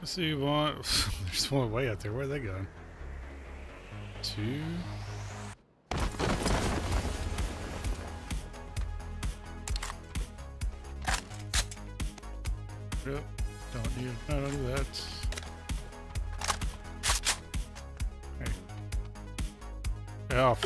Let's see one. There's one way out there. Where are they going? Two. Yep. Don't need none of that. Hey. Get off.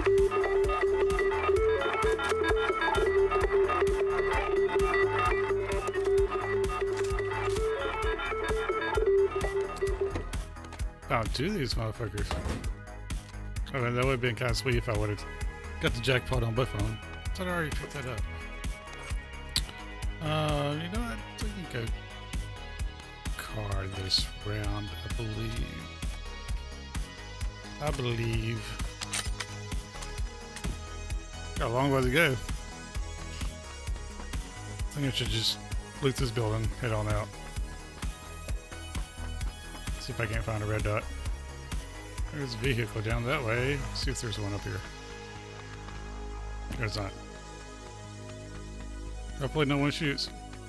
Found two of these motherfuckers. I mean, that would have been kind of sweet if I would have got the jackpot on both of them. I thought I already picked that up. You know what? I think go car this round, I believe. Got a long way to go. I think I should just loot this building, head on out. See if I can't find a red dot. There's a vehicle down that way. Let's see if there's one up here. There's not. Hopefully no one shoots.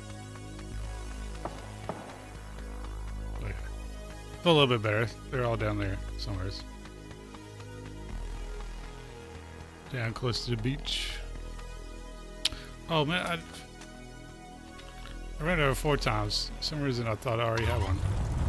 Okay. Feel a little bit better. They're all down there somewhere. Down close to the beach. Oh man, I ran over 4 times. For some reason I thought I already had one.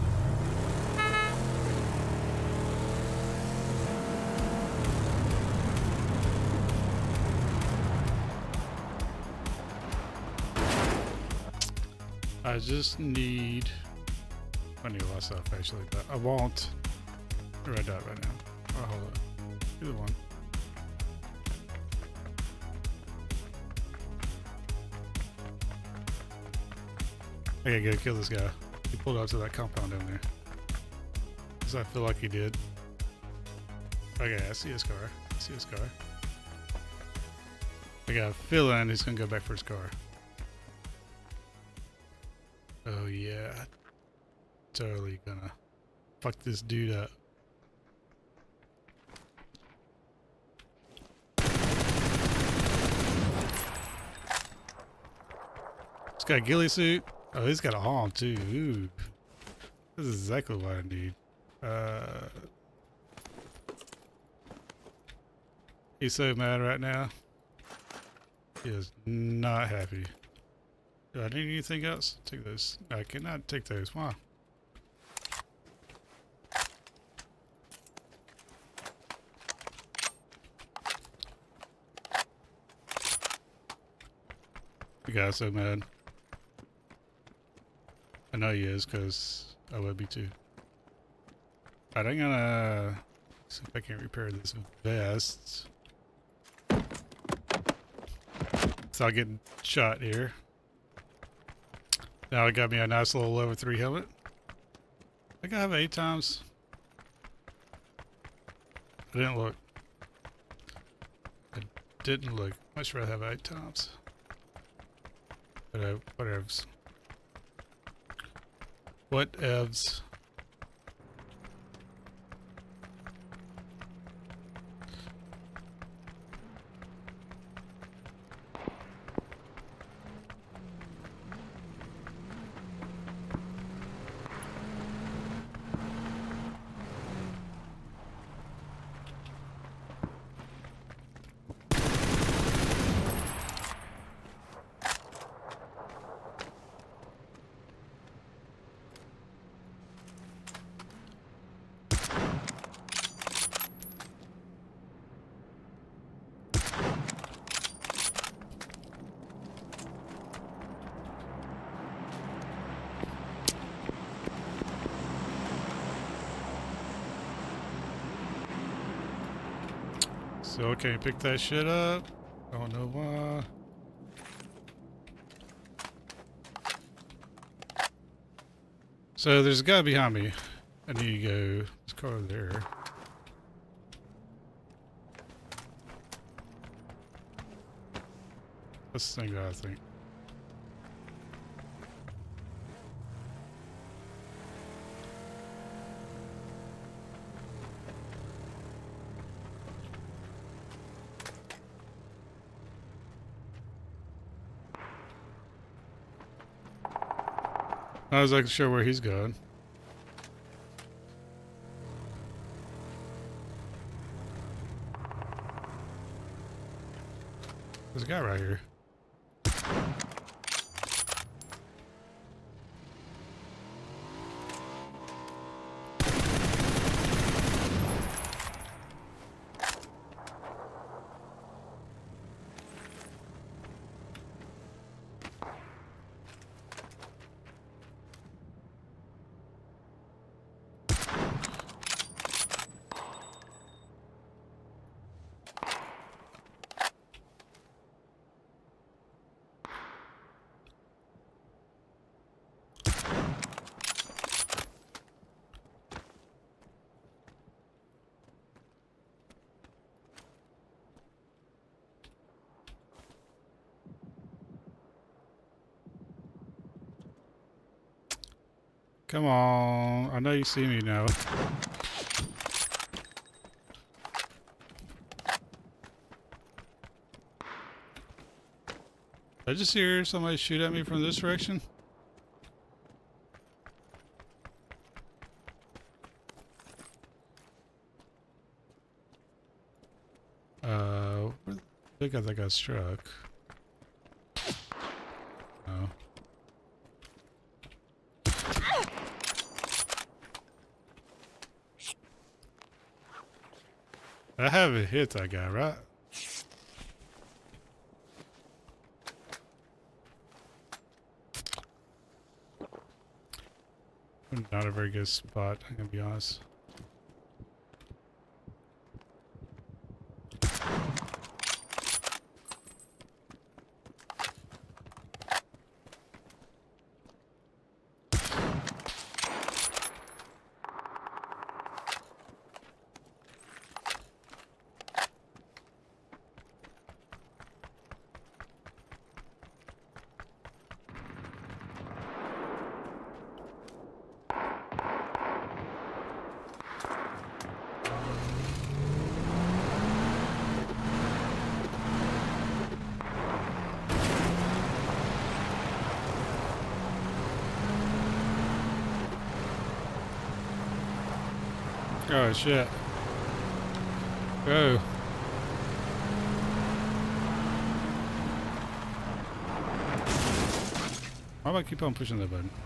I just need... I need a lot of stuff actually, but I won't red dot right now. Oh, hold on. Either one. I gotta go kill this guy. He pulled out to that compound down there. Because I feel like he did. Okay, I see his car. I see his car. I got a feeling he's gonna go back for his car. Oh yeah. Totally gonna fuck this dude up. He's got a ghillie suit. Oh, he's got a horn too. Ooh. This is exactly what I need. He's so mad right now. He is not happy. Do I need anything else? Take those. I cannot take those. Wow. The guy's so mad. I know he is, because I would be too. Alright, I'm gonna see if I can repair this vest. So I'll get shot here. Now it got me a nice little level 3 helmet. I think I have 8 times. I didn't look. I didn't look. Much rather have 8 times. But whatevs. Whatevs. So okay, pick that shit up. I don't know why. So there's a guy behind me. I need to go. This car over there. That's the same guy, I think. Not exactly sure where he's going. There's a guy right here. Come on. I know you see me now. Did I just hear somebody shoot at me from this direction? I think I got struck. No. I haven't hit that guy, right? Not a very good spot, I'm gonna be honest. Oh shit. Go. Why do I keep on pushing that button?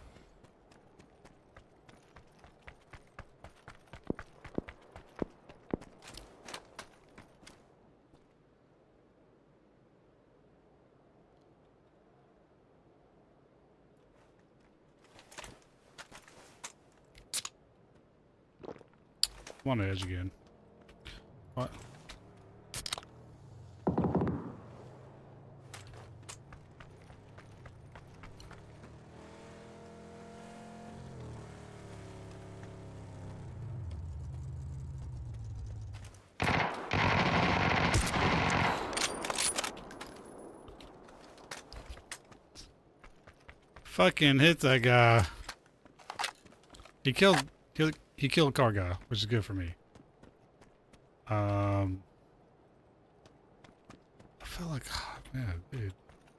I'm on the edge again. What? Fucking hit that guy. He killed a car guy, which is good for me. I felt like, oh, man, dude.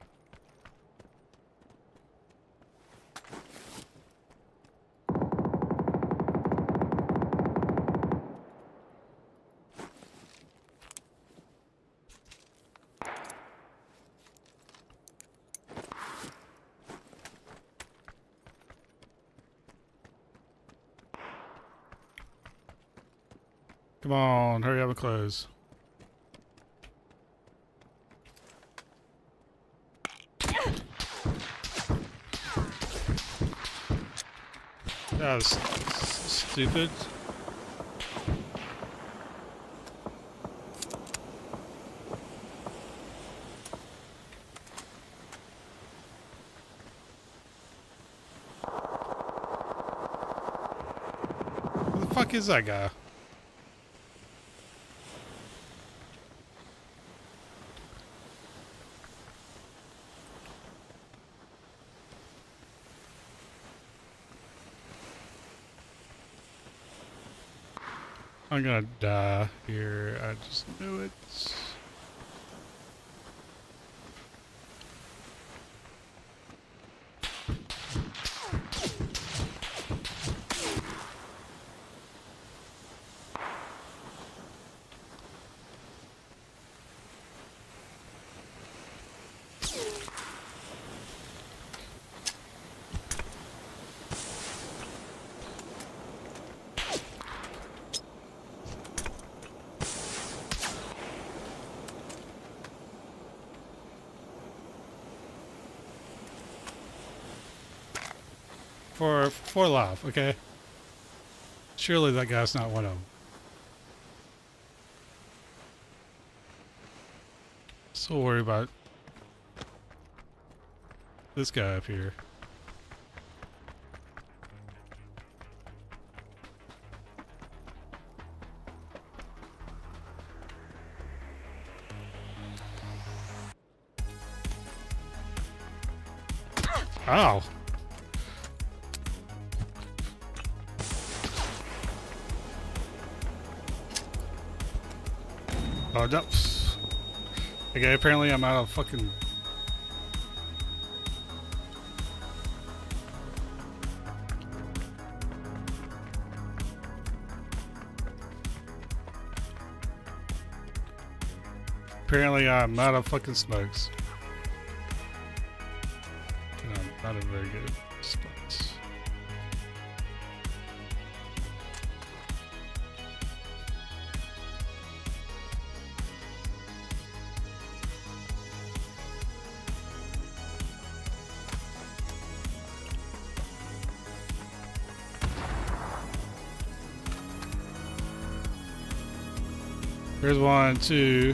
Come on, hurry up and close. That was stupid. Who the fuck is that guy? I'm gonna die here. I just knew it. for life, okay? Surely that guy's not one of them. So worry about this guy up here. Ow. Oh, no. Okay, apparently I'm out of fucking... Apparently I'm out of fucking smokes. And I'm not in very good spots. There's 1, 2.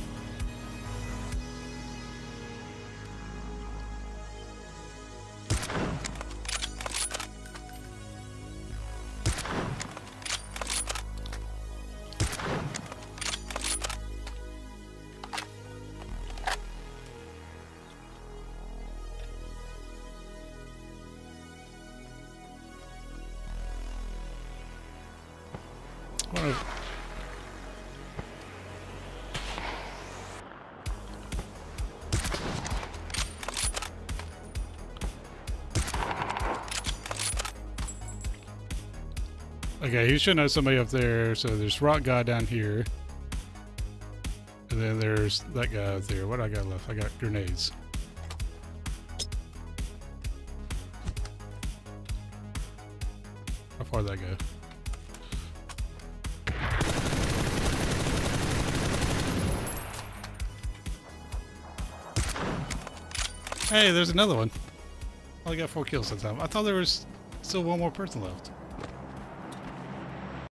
One of Okay, he should know somebody up there. So there's rock guy down here. And then there's that guy up there. What do I got left? I got grenades. How far did that go? Hey, there's another one. I only got 4 kills that time. I thought there was still one more person left.